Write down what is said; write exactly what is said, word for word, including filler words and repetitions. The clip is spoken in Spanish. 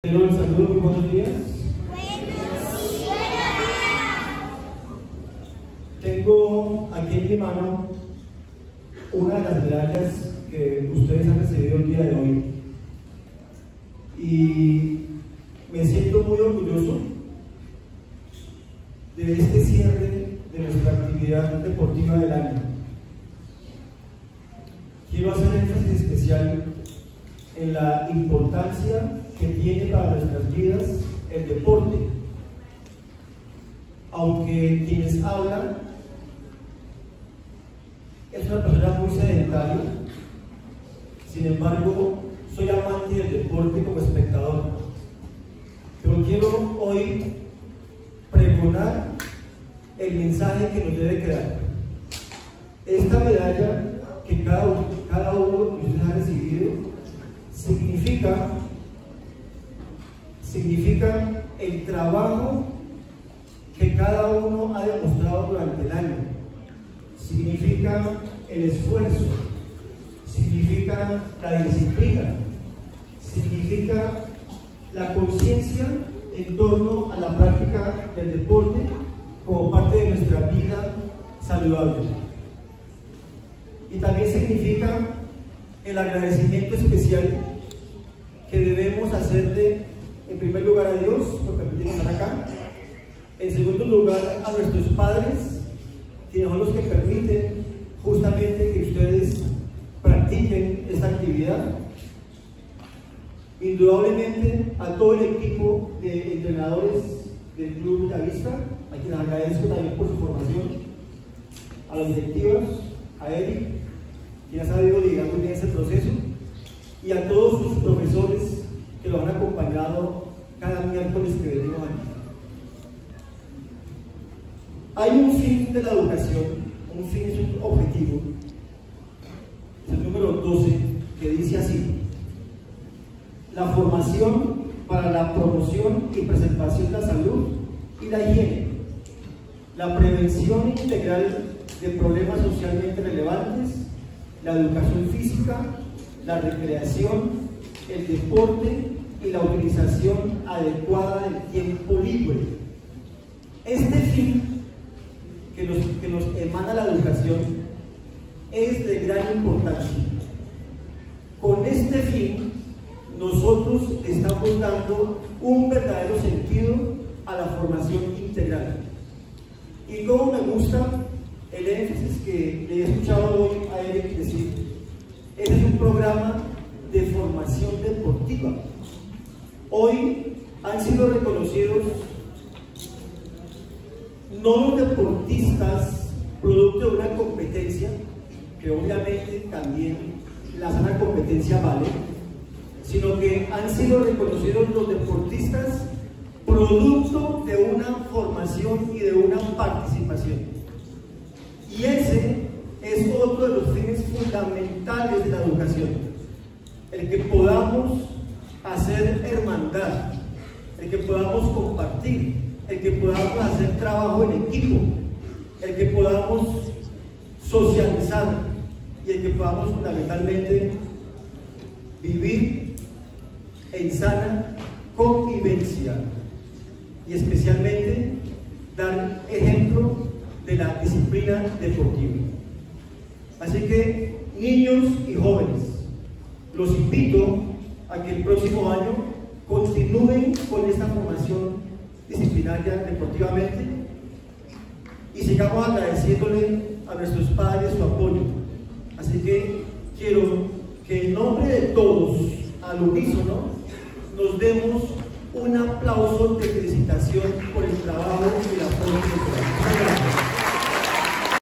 Pero el saludo, muy buenos días. Buenos días. Tengo aquí en mi mano una de las medallas que ustedes han recibido el día de hoy. Y me siento muy orgulloso de este cierre de nuestra actividad deportiva del año. Quiero hacer énfasis especial en la importancia que tiene para nuestras vidas el deporte. Aunque quienes hablan es una persona muy sedentaria, sin embargo soy amante del deporte como espectador. Pero quiero hoy pregonar el mensaje que nos debe quedar. Esta medalla que cada uno, cada uno de ustedes ha recibido significa, significa el trabajo que cada uno ha demostrado durante el año, significa el esfuerzo, significa la disciplina, significa la conciencia en torno a la práctica del deporte como parte de nuestra vida saludable. Y también significa el agradecimiento especial que debemos hacerle, en primer lugar, a Dios por permitirnos estar acá, en segundo lugar a nuestros padres, quienes son los que permiten justamente que ustedes practiquen esta actividad, indudablemente a todo el equipo de entrenadores del Club Bellavista, a quienes agradezco también por su formación, a los directivos, a Eric, quien ha sabido liderar muy bien ese proceso, y a todos sus profesores que lo han acompañado cada miércoles que venimos aquí. Hay un fin de la educación, un fin es un objetivo, es el número doce, que dice así: la formación para la promoción y preservación de la salud y la higiene, la prevención integral de problemas socialmente relevantes, la educación física, la recreación, el deporte y la utilización adecuada del tiempo libre. Este fin que nos, que nos emana la educación es de gran importancia. Con este fin, nosotros estamos dando un verdadero sentido a la formación integral. Y como me gusta el énfasis que le he escuchado hoy a Eric decir, este es un programa de formación deportiva. Hoy han sido reconocidos no los deportistas producto de una competencia, que obviamente también la sana competencia vale, sino que han sido reconocidos los deportistas producto de una formación y de una participación. Y ese es otro de los fines fundamentales de la educación, el que podamos hacer hermandad, el que podamos compartir, el que podamos hacer trabajo en equipo, el que podamos socializar y el que podamos fundamentalmente vivir en sana convivencia y especialmente dar ejemplo de la disciplina deportiva. Así que, niños y jóvenes, los invito a que el próximo año continúen con esta formación disciplinaria deportivamente y sigamos agradeciéndole a nuestros padres su apoyo. Así que quiero que en nombre de todos, al unísono, nos demos un aplauso de felicitación por el trabajo y el apoyo que